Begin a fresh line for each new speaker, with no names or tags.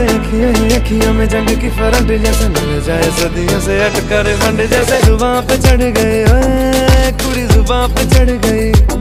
अखियों में जंग की फरंट जैसे मिल जाए सदियों से अटकर फंड जैसे जुबां पे चढ़ गए, ओए कुड़ी जुबां पे चढ़ गई।